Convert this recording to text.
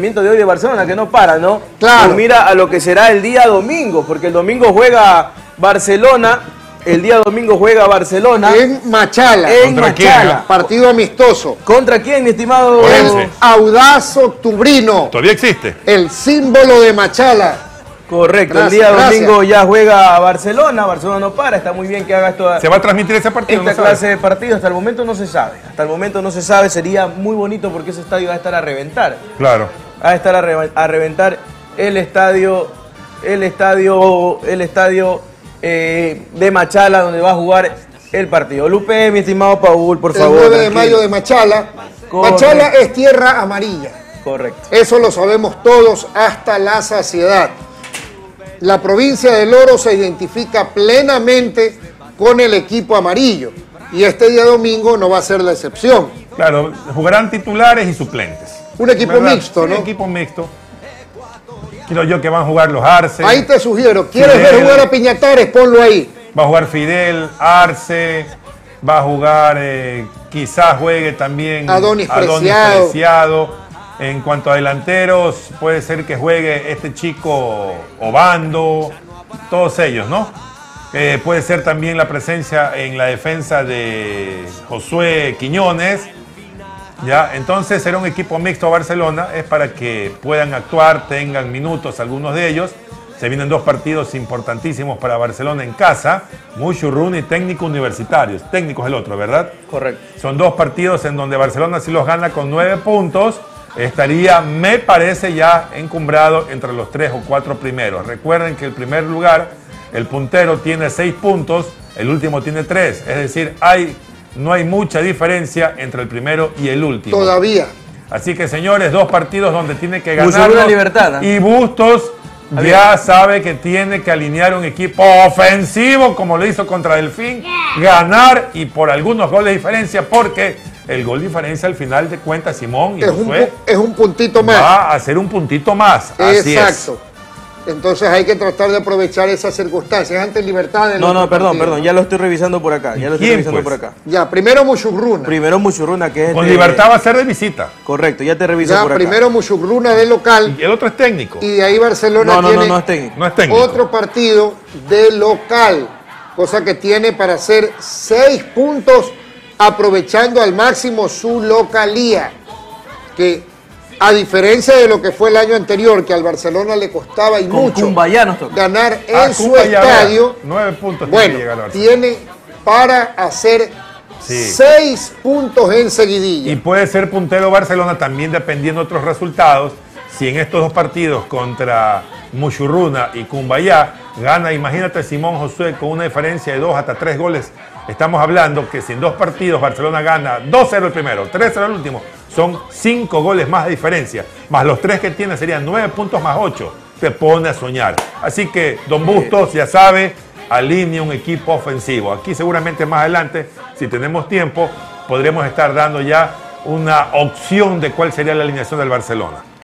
rendimiento de hoy de Barcelona, que no para, ¿no? Claro. Pues mira a lo que será el día domingo, porque el domingo juega Barcelona. El día domingo juega Barcelona. En Machala. En ¿Contra Machala. quién? Partido amistoso. ¿Contra quién, mi estimado? Orense. Audaz Octubrino. Todavía existe. El símbolo de Machala. Correcto, Gracias, el día gracias. domingo ya juega Barcelona. Barcelona no para, está muy bien que haga esto. ¿Se va a transmitir ese partido? Esta ¿No sabes? clase de partido hasta el momento no se sabe. Hasta el momento no se sabe, sería muy bonito porque ese estadio va a estar a reventar. Claro. Va a estar a reventar el estadio de Machala, donde va a jugar el partido. Lupe, mi estimado Paul, por favor. El 9 de tranquilo. mayo de Machala. Correcto. Machala es tierra amarilla. Correcto. Eso lo sabemos todos hasta la saciedad. La provincia del Oro se identifica plenamente con el equipo amarillo. Y este día domingo no va a ser la excepción. Claro, jugarán titulares y suplentes. Un equipo ¿Verdad? mixto, Sí, ¿no? equipo mixto. Quiero yo que van a jugar los Arce. Ahí te sugiero, ¿quieres Fidel. ver jugar a Piñatares? Ponlo ahí. Va a jugar Fidel, Arce. Va a jugar, quizás juegue también Adonis Preciado. Preciado. En cuanto a delanteros, puede ser que juegue este chico Obando. Todos ellos, ¿no? Puede ser también la presencia en la defensa de Josué Quiñones. ¿Ya? Entonces será un equipo mixto a Barcelona, es para que puedan actuar, tengan minutos algunos de ellos. Se vienen dos partidos importantísimos para Barcelona en casa, Muchurruna y Técnico Universitarios. Técnico es el otro, ¿verdad? Correcto. Son dos partidos en donde Barcelona si los gana con 9 puntos, estaría, me parece, ya encumbrado entre los 3 o 4 primeros. Recuerden que el primer lugar, el puntero tiene 6 puntos, el último tiene 3, es decir, no hay mucha diferencia entre el primero y el último. Todavía. Así que, señores, dos partidos donde tiene que Muchurruna ganar. Libertad, ¿eh? Y Bustos ya sabe que tiene que alinear un equipo ofensivo, como lo hizo contra Delfín, ganar y por algunos goles de diferencia, porque el gol de diferencia al final de cuentas, Simón y Josué, Es un puntito más. va a hacer un puntito más. Así Exacto. Entonces hay que tratar de aprovechar esas circunstancias. Antes Libertad. No, perdón, ya lo estoy revisando por acá. Ya lo estoy ¿Quién, revisando pues? por acá. Ya, primero Muchurruna. Primero Muchurruna, que es Con de- Libertad va a ser de visita. Correcto, ya te reviso Ya, por acá. primero Muchurruna de local. Y el otro es técnico. Y de ahí Barcelona No tiene es técnico. No es técnico. otro partido de local. Cosa que tiene para hacer 6 puntos, aprovechando al máximo su localía. Que a diferencia de lo que fue el año anterior, que al Barcelona le costaba y Con mucho Cumbayá nos toca. ganar Ah, en su Cuba ya, estadio, 9 puntos tiene bueno, que llegar al Barcelona. tiene para hacer Sí. 6 puntos en seguidilla. Y puede ser puntero Barcelona también dependiendo de otros resultados. Si en estos dos partidos contra Muchurruna y Cumbayá gana, imagínate Simón Josué con una diferencia de 2 hasta 3 goles. Estamos hablando que si en dos partidos Barcelona gana 2-0 el primero, 3-0 el último, son 5 goles más de diferencia. Más los 3 que tiene serían 9 puntos más 8. Te pone a soñar. Así que Don Bustos ya sabe, alinea un equipo ofensivo. Aquí seguramente más adelante, si tenemos tiempo, podremos estar dando ya una opción de cuál sería la alineación del Barcelona.